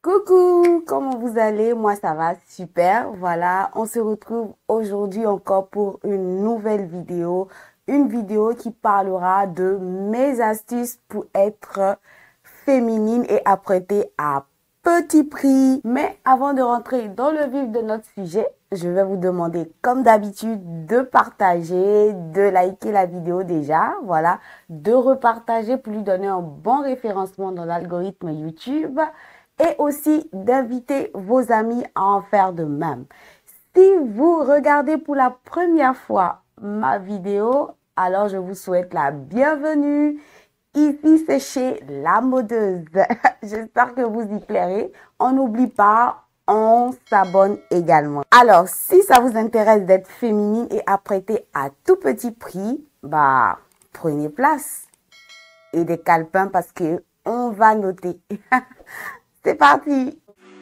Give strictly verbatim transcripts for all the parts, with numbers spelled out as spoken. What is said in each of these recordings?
Coucou, comment vous allez? Moi, ça va super. Voilà, on se retrouve aujourd'hui encore pour une nouvelle vidéo. Une vidéo qui parlera de mes astuces pour être féminine et apprêtée à petit prix. Mais avant de rentrer dans le vif de notre sujet, je vais vous demander, comme d'habitude, de partager, de liker la vidéo déjà, voilà, de repartager pour lui donner un bon référencement dans l'algorithme YouTube et aussi d'inviter vos amis à en faire de même. Si vous regardez pour la première fois ma vidéo, alors je vous souhaite la bienvenue. Ici, c'est chez La Modeuse. J'espère que vous y plairez. On n'oublie pas, on s'abonne également. Alors, si ça vous intéresse d'être féminine et apprêtée à tout petit prix, bah, prenez place. Et des calepins parce que on va noter. C'est parti!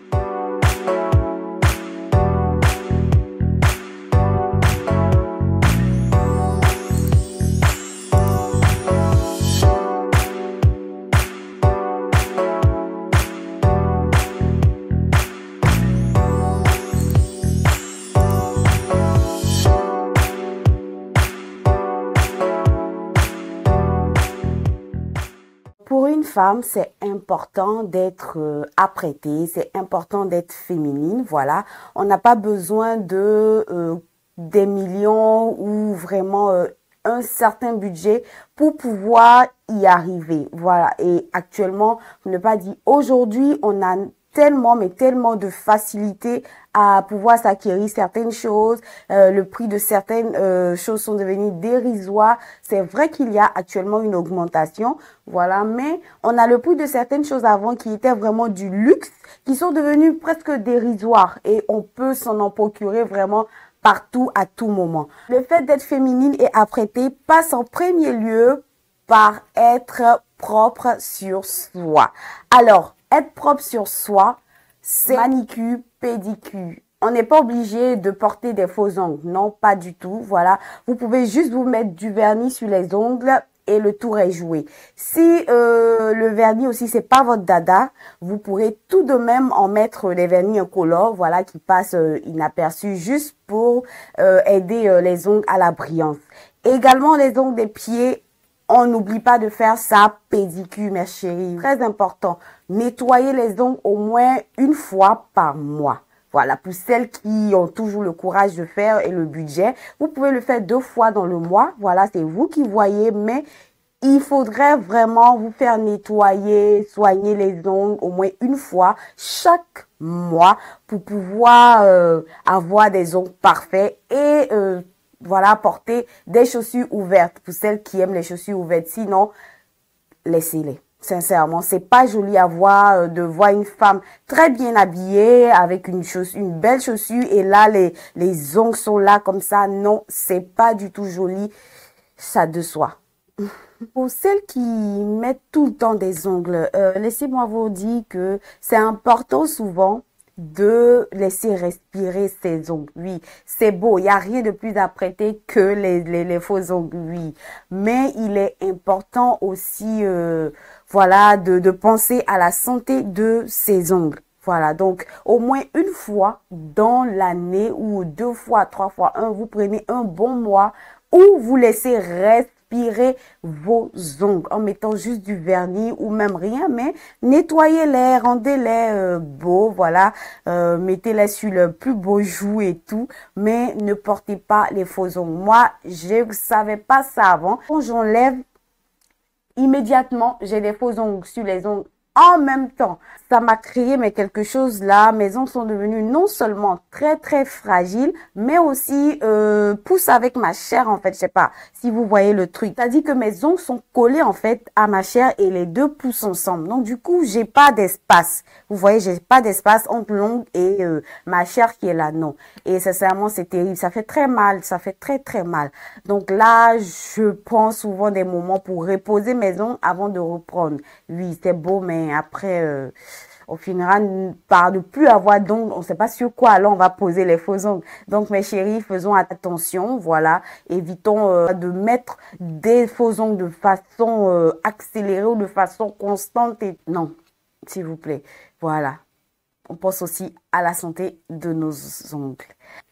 Pour une femme, c'est important d'être euh, apprêtée, c'est important d'être féminine, voilà. On n'a pas besoin de euh, des millions ou vraiment euh, un certain budget pour pouvoir y arriver, voilà. Et actuellement, pour ne pas dire aujourd'hui, on a tellement, mais tellement de facilité à pouvoir s'acquérir certaines choses. Euh, le prix de certaines euh, choses sont devenus dérisoires. C'est vrai qu'il y a actuellement une augmentation, voilà, mais on a le prix de certaines choses avant qui étaient vraiment du luxe, qui sont devenues presque dérisoires et on peut s'en en procurer vraiment partout, à tout moment. Le fait d'être féminine et apprêtée passe en premier lieu par être propre sur soi. Alors, être propre sur soi, c'est manicure, pédicure. On n'est pas obligé de porter des faux ongles. Non, pas du tout. Voilà. Vous pouvez juste vous mettre du vernis sur les ongles et le tour est joué. Si euh, le vernis aussi, c'est pas votre dada, vous pourrez tout de même en mettre des vernis incolores, voilà, qui passent euh, inaperçus juste pour euh, aider euh, les ongles à la brillance. Également, les ongles des pieds, on n'oublie pas de faire sa pédicure, mes chéris. Très important. Nettoyer les ongles au moins une fois par mois. Voilà, pour celles qui ont toujours le courage de faire et le budget, vous pouvez le faire deux fois dans le mois. Voilà, c'est vous qui voyez, mais il faudrait vraiment vous faire nettoyer, soigner les ongles au moins une fois chaque mois pour pouvoir euh, avoir des ongles parfaits et euh, voilà, porter des chaussures ouvertes pour celles qui aiment les chaussures ouvertes. Sinon, laissez-les. Sincèrement, c'est pas joli à voir euh, de voir une femme très bien habillée avec une chaussure, une belle chaussure et là les les ongles sont là comme ça. Non, c'est pas du tout joli. Ça de soi. Pour celles qui mettent tout le temps des ongles, euh, laissez-moi vous dire que c'est important souvent de laisser respirer ses ongles. Oui, c'est beau. Il n'y a rien de plus apprêté que les, les, les faux ongles. Oui, mais il est important aussi, euh, voilà, de, de penser à la santé de ses ongles. Voilà, donc au moins une fois dans l'année ou deux fois, trois fois un, vous prenez un bon mois où vous laissez respirer vos ongles en mettant juste du vernis ou même rien, mais nettoyez-les, rendez-les euh, beaux, voilà, euh, mettez-les sur le plus beau joug et tout, mais ne portez pas les faux ongles. Moi, je ne savais pas ça avant. Quand j'enlève, immédiatement, j'ai des faux ongles sur les ongles en même temps. Ça m'a créé mais quelque chose là. Mes ongles sont devenus non seulement très très fragiles, mais aussi euh, poussent avec ma chair en fait. Je sais pas si vous voyez le truc. C'est-à-dire que mes ongles sont collés en fait à ma chair et les deux poussent ensemble. Donc du coup, j'ai pas d'espace. Vous voyez, j'ai pas d'espace entre l'ongle et euh, ma chair qui est là. Non. Et sincèrement, c'est terrible. Ça fait très mal. Ça fait très très mal. Donc là, je prends souvent des moments pour reposer mes ongles avant de reprendre. Oui, c'est beau, mais après, euh, on finira par ne plus avoir d'ongles. On ne sait pas sur quoi alors on va poser les faux ongles. Donc, mes chéris, faisons attention. Voilà. Évitons euh, de mettre des faux ongles de façon euh, accélérée ou de façon constante. Et... Non, s'il vous plaît. Voilà. on pense aussi à la santé de nos ongles.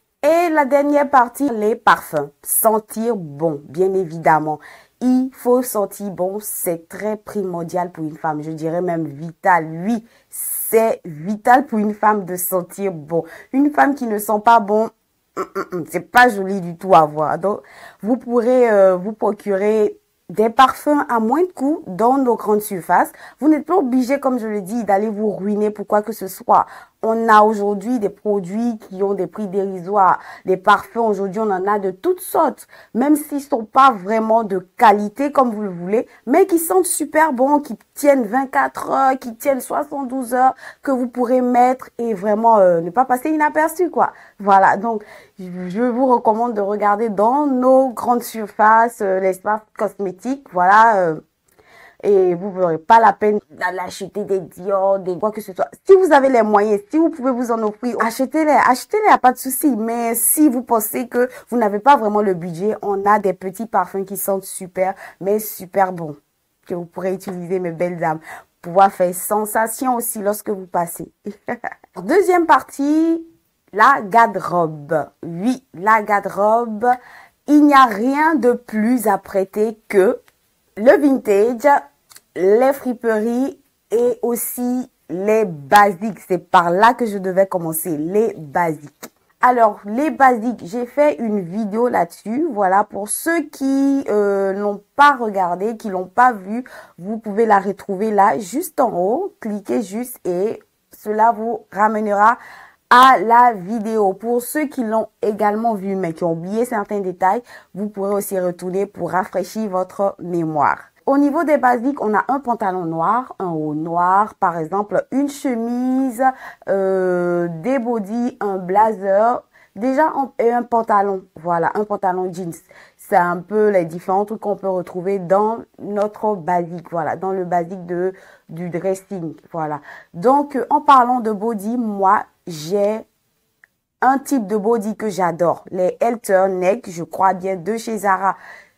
Et la dernière partie, les parfums. Sentir bon, bien évidemment. Il faut sentir bon, c'est très primordial pour une femme. Je dirais même vital. Oui, c'est vital pour une femme de sentir bon. Une femme qui ne sent pas bon, c'est pas joli du tout à voir. Donc, vous pourrez euh, vous procurer des parfums à moins de coût dans nos grandes surfaces. Vous n'êtes pas obligé, comme je le dis, d'aller vous ruiner pour quoi que ce soit. On a aujourd'hui des produits qui ont des prix dérisoires. Les parfums, aujourd'hui, on en a de toutes sortes. Même s'ils sont pas vraiment de qualité, comme vous le voulez, mais qui sentent super bon, qui tiennent vingt-quatre heures, qui tiennent soixante-douze heures, que vous pourrez mettre et vraiment euh, ne pas passer inaperçu, quoi. Voilà. Donc, je vous recommande de regarder dans nos grandes surfaces, euh, l'espace cosmétique. Voilà. Euh, et vous n'aurez pas la peine d'aller acheter des Dior, des quoi que ce soit. Si vous avez les moyens, si vous pouvez vous en offrir, achetez-les, achetez-les, y a pas de souci. Mais si vous pensez que vous n'avez pas vraiment le budget, on a des petits parfums qui sentent super, mais super bons, que vous pourrez utiliser, mes belles dames, pour pouvoir faire sensation aussi lorsque vous passez. Deuxième partie, la garde-robe. Oui, la garde-robe. Il n'y a rien de plus à prêter que le vintage, les friperies et aussi les basiques. C'est par là que je devais commencer, les basiques. Alors, les basiques, j'ai fait une vidéo là-dessus. Voilà, pour ceux qui euh, n'ont pas regardé, qui l'ont pas vu, vous pouvez la retrouver là, juste en haut. Cliquez juste et cela vous ramènera à la vidéo. Pour ceux qui l'ont également vu mais qui ont oublié certains détails, vous pourrez aussi retourner pour rafraîchir votre mémoire. Au niveau des basiques, on a un pantalon noir, un haut noir, par exemple, une chemise, euh, des bodys, un blazer, déjà un, et un pantalon, voilà, un pantalon jeans. C'est un peu les différents trucs qu'on peut retrouver dans notre basique, voilà, dans le basique de du dressing, voilà. Donc, euh, en parlant de body, moi, j'ai un type de body que j'adore, les halter neck, je crois bien, de chez Zara,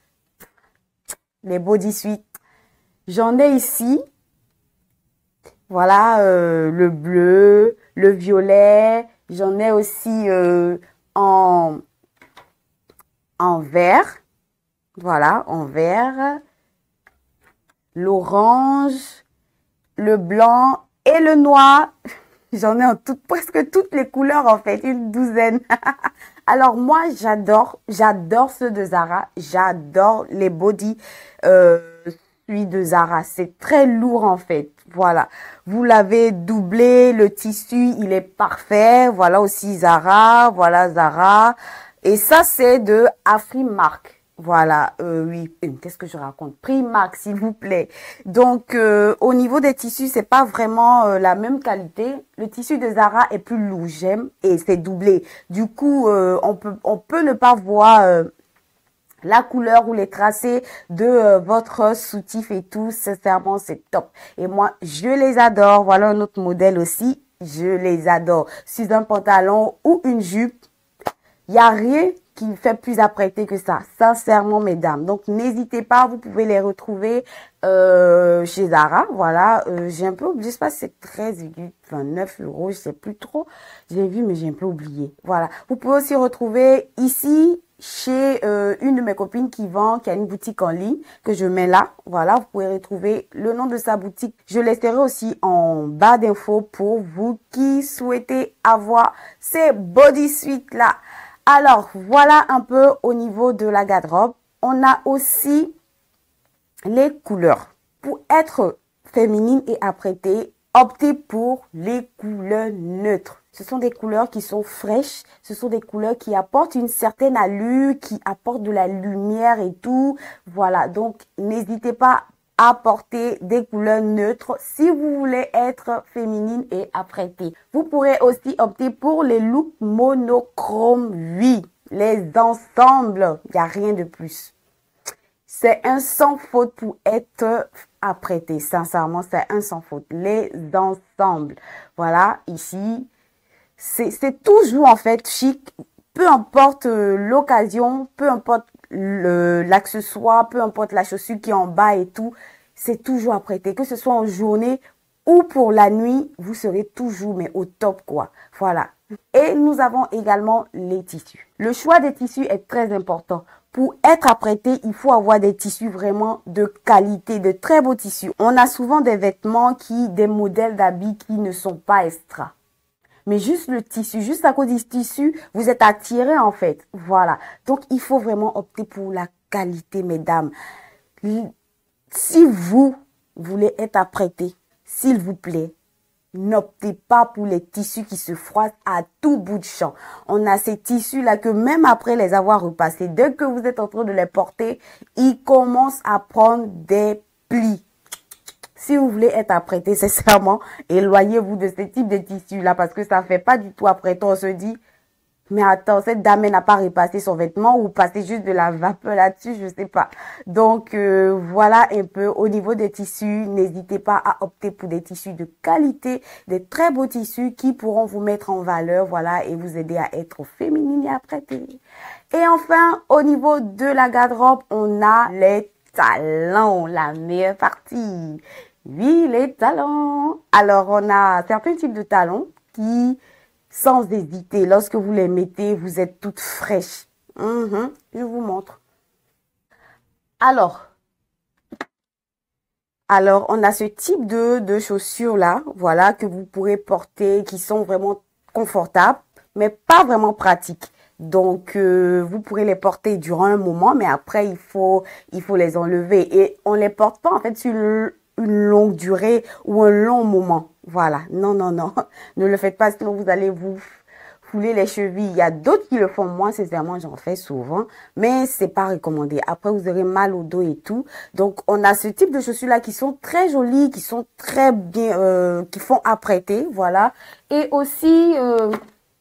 les body suite. J'en ai ici, voilà, euh, le bleu, le violet, j'en ai aussi euh, en, en vert, voilà, en vert, l'orange, le blanc et le noir. J'en ai en toutes, presque toutes les couleurs en fait, une douzaine. Alors moi, j'adore, j'adore ceux de Zara. J'adore les body euh, celui de Zara. C'est très lourd en fait. Voilà. Vous l'avez doublé, le tissu, il est parfait. Voilà aussi Zara. Voilà Zara. Et ça, c'est de Afrimark. Voilà, euh, oui, qu'est-ce que je raconte? Primark, s'il vous plaît. Donc, euh, au niveau des tissus, c'est pas vraiment euh, la même qualité. Le tissu de Zara est plus lourd, j'aime, et c'est doublé. Du coup, euh, on peut, on peut ne pas voir euh, la couleur ou les tracés de euh, votre soutif et tout. Sincèrement, c'est top. Et moi, je les adore. Voilà un autre modèle aussi. Je les adore. Sur un pantalon ou une jupe, il n'y a rien qui fait plus apprêter que ça, sincèrement, mesdames. Donc, n'hésitez pas, vous pouvez les retrouver euh, chez Zara. Voilà, euh, j'ai un peu oublié, je sais pas si c'est treize virgule vingt-neuf euros, je sais plus trop. J'ai vu, mais j'ai un peu oublié. Voilà, vous pouvez aussi retrouver ici chez euh, une de mes copines qui vend, qui a une boutique en ligne, que je mets là. Voilà, vous pouvez retrouver le nom de sa boutique. Je laisserai aussi en bas d'infos pour vous qui souhaitez avoir ces body suites là. Alors, voilà un peu au niveau de la garde-robe. On a aussi les couleurs. Pour être féminine et apprêtée, optez pour les couleurs neutres. Ce sont des couleurs qui sont fraîches. Ce sont des couleurs qui apportent une certaine allure, qui apportent de la lumière et tout. Voilà, donc n'hésitez pas à porter des couleurs neutres si vous voulez être féminine et apprêtée. Vous pourrez aussi opter pour les looks monochromes, oui, les ensembles, il n'y a rien de plus. C'est un sans faute pour être apprêté, sincèrement, c'est un sans faute. Les ensembles, voilà, ici, c'est toujours en fait chic, peu importe euh, l'occasion, peu importe l'accessoire, peu importe la chaussure qui est en bas et tout, c'est toujours apprêté. Que ce soit en journée ou pour la nuit, vous serez toujours mais au top quoi. Voilà. Et nous avons également les tissus. Le choix des tissus est très important. Pour être apprêté, il faut avoir des tissus vraiment de qualité, de très beaux tissus. On a souvent des vêtements qui, des modèles d'habits qui ne sont pas extra. Mais juste le tissu, juste à cause du tissu, vous êtes attiré en fait. Voilà. Donc, il faut vraiment opter pour la qualité, mesdames. Si vous voulez être apprêté, s'il vous plaît, n'optez pas pour les tissus qui se froissent à tout bout de champ. On a ces tissus-là que même après les avoir repassés, dès que vous êtes en train de les porter, ils commencent à prendre des plis. Si vous voulez être apprêté, sincèrement, éloignez-vous de ce type de tissu-là parce que ça fait pas du tout apprêté. On se dit, mais attends, cette dame n'a pas repassé son vêtement ou passé juste de la vapeur là-dessus, je sais pas. Donc, euh, voilà un peu au niveau des tissus. N'hésitez pas à opter pour des tissus de qualité, des très beaux tissus qui pourront vous mettre en valeur, voilà, et vous aider à être féminine et apprêtée. Et enfin, au niveau de la garde-robe, on a les talons, la meilleure partie. Oui, les talons. Alors, on a certains types de talons qui, sans hésiter, lorsque vous les mettez, vous êtes toute fraîche. Mmh, je vous montre. Alors, alors, on a ce type de, de chaussures-là, voilà, que vous pourrez porter, qui sont vraiment confortables, mais pas vraiment pratiques. Donc, euh, vous pourrez les porter durant un moment, mais après, il faut, il faut les enlever. Et on les porte pas, en fait, sur le, une longue durée ou un long moment. Voilà. Non, non, non. Ne le faites pas, sinon vous allez vous fouler les chevilles. Il y a d'autres qui le font. Moi, sincèrement, j'en fais souvent, mais c'est pas recommandé. Après, vous aurez mal au dos et tout. Donc, on a ce type de chaussures-là qui sont très jolies, qui sont très bien, euh, qui font apprêter. Voilà. Et aussi, euh,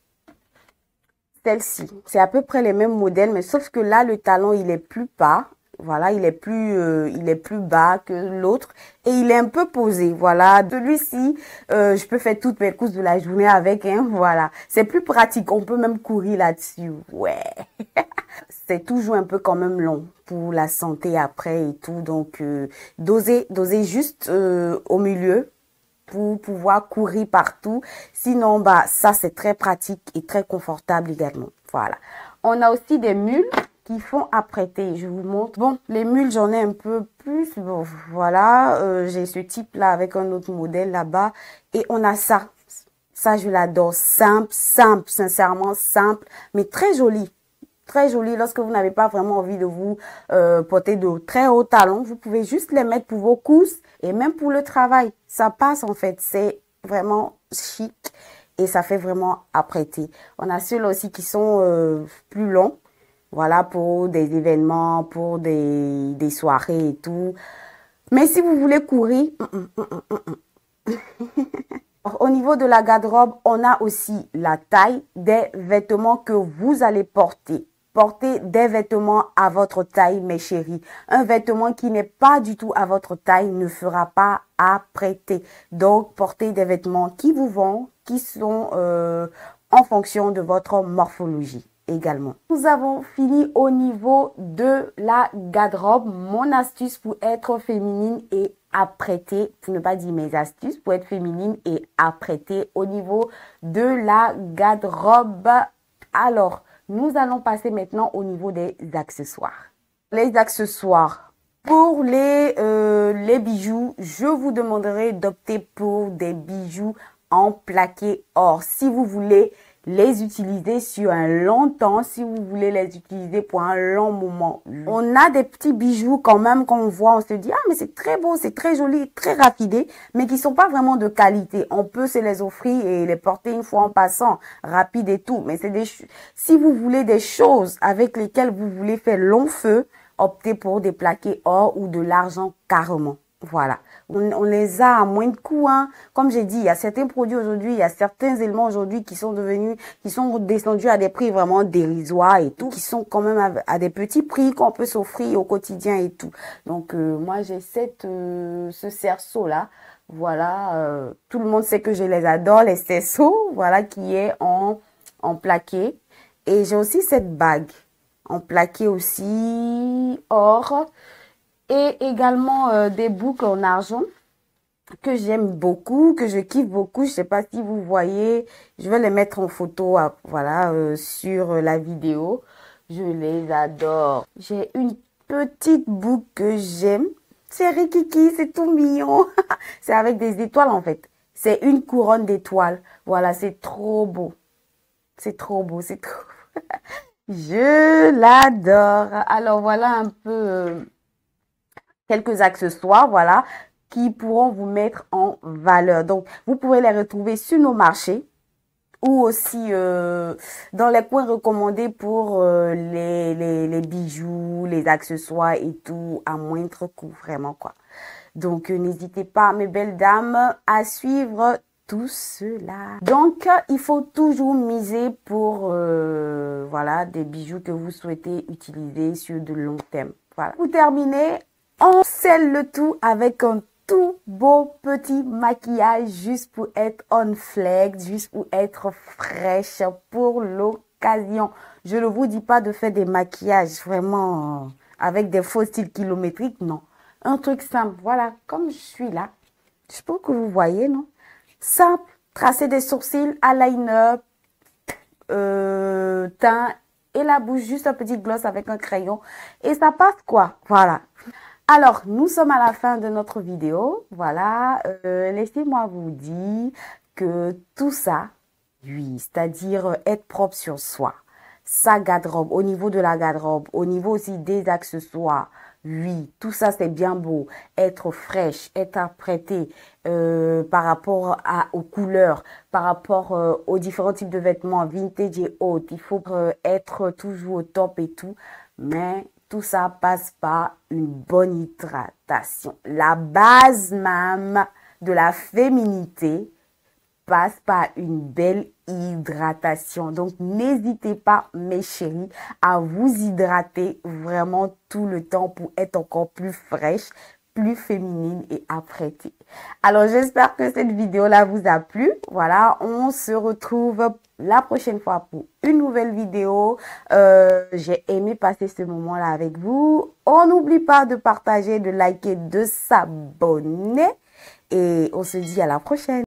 celle-ci. C'est à peu près les mêmes modèles, mais sauf que là, le talon, il est plus bas. Voilà, il est plus, euh, il est plus bas que l'autre et il est un peu posé. Voilà, celui-ci, euh, je peux faire toutes mes courses de la journée avec. Hein, voilà, c'est plus pratique. On peut même courir là-dessus. Ouais, c'est toujours un peu quand même long pour la santé après et tout. Donc, euh, doser, doser juste euh, au milieu pour pouvoir courir partout. Sinon, bah ça c'est très pratique et très confortable également. Voilà. On a aussi des mules qui font apprêter. Je vous montre. Bon, les mules, j'en ai un peu plus. Bon, voilà. Euh, j'ai ce type-là avec un autre modèle là-bas. Et on a ça. Ça, je l'adore. Simple, simple, sincèrement simple, mais très joli. Très joli. Lorsque vous n'avez pas vraiment envie de vous euh, porter de très hauts talons, vous pouvez juste les mettre pour vos courses et même pour le travail. Ça passe en fait. C'est vraiment chic et ça fait vraiment apprêter. On a ceux-là aussi qui sont euh, plus longs. Voilà, pour des événements, pour des, des soirées et tout. Mais si vous voulez courir, mm, mm, mm, mm, mm. Au niveau de la garde-robe, on a aussi la taille des vêtements que vous allez porter. Portez des vêtements à votre taille, mes chéris. Un vêtement qui n'est pas du tout à votre taille ne fera pas apprêter. Donc, portez des vêtements qui vous vont, qui sont euh, en fonction de votre morphologie. Également. Nous avons fini au niveau de la garde-robe. Mon astuce pour être féminine et apprêtée, pour ne pas dire mes astuces, pour être féminine et apprêtée au niveau de la garde-robe. Alors, nous allons passer maintenant au niveau des accessoires. Les accessoires. Pour les, euh, les bijoux, je vous demanderai d'opter pour des bijoux en plaqué or. Si vous voulez les utiliser sur un long temps, si vous voulez les utiliser pour un long moment. On a des petits bijoux quand même qu'on voit, on se dit, ah mais c'est très beau, c'est très joli, très raffiné, mais qui sont pas vraiment de qualité. On peut se les offrir et les porter une fois en passant, rapide et tout, mais c'est des, si vous voulez des choses avec lesquelles vous voulez faire long feu, optez pour des plaqués or ou de l'argent carrément. Voilà, on, on les a à moins de coût, hein. Comme j'ai dit, il y a certains produits aujourd'hui, il y a certains éléments aujourd'hui qui sont devenus, qui sont descendus à des prix vraiment dérisoires et tout, qui sont quand même à, à des petits prix qu'on peut s'offrir au quotidien et tout. Donc euh, moi j'ai cette euh, ce cerceau là, voilà, euh, tout le monde sait que je les adore, les cerceaux, voilà, qui est en en plaqué. Et j'ai aussi cette bague en plaqué aussi or. Et également euh, des boucles en argent. que j'aime beaucoup, que je kiffe beaucoup. Je sais pas si vous voyez, je vais les mettre en photo, à- voilà, euh, sur la vidéo. Je les adore. J'ai une petite boucle que j'aime. C'est Rikiki, c'est tout mignon. C'est avec des étoiles en fait. C'est une couronne d'étoiles. Voilà, c'est trop beau. C'est trop beau, c'est trop. Je l'adore. Alors voilà un peu euh, quelques accessoires, voilà, qui pourront vous mettre en valeur. Donc, vous pouvez les retrouver sur nos marchés ou aussi euh, dans les coins recommandés pour euh, les, les, les bijoux, les accessoires et tout à moindre coût, vraiment quoi. Donc, euh, n'hésitez pas, mes belles dames, à suivre tout cela. Donc, euh, il faut toujours miser pour euh, voilà des bijoux que vous souhaitez utiliser sur de long terme. Voilà. Pour terminer, on scelle le tout avec un tout beau petit maquillage juste pour être on flex, juste pour être fraîche pour l'occasion. Je ne vous dis pas de faire des maquillages vraiment euh, avec des faux styles kilométriques, non. Un truc simple, voilà, comme je suis là. Je pense que vous voyez, non? Simple, tracer des sourcils, eyeliner, euh, teint et la bouche, juste un petit gloss avec un crayon. Et ça passe quoi? Voilà. Alors, nous sommes à la fin de notre vidéo. Voilà, euh, laissez-moi vous dire que tout ça, oui, c'est-à-dire être propre sur soi, sa garde-robe, au niveau de la garde-robe, au niveau aussi des accessoires, oui, tout ça c'est bien beau. Être fraîche, être apprêtée euh, par rapport à, aux couleurs, par rapport euh, aux différents types de vêtements, vintage et autres. Il faut euh, être toujours au top et tout. Mais tout ça passe par une bonne hydratation. La base même de la féminité passe par une belle hydratation. Donc, n'hésitez pas, mes chéris, à vous hydrater vraiment tout le temps pour être encore plus fraîche, plus féminine et apprêtée. Alors, j'espère que cette vidéo-là vous a plu. Voilà, on se retrouve la prochaine fois pour une nouvelle vidéo. Euh, j'ai aimé passer ce moment-là avec vous. On n'oublie pas de partager, de liker, de s'abonner. Et on se dit à la prochaine.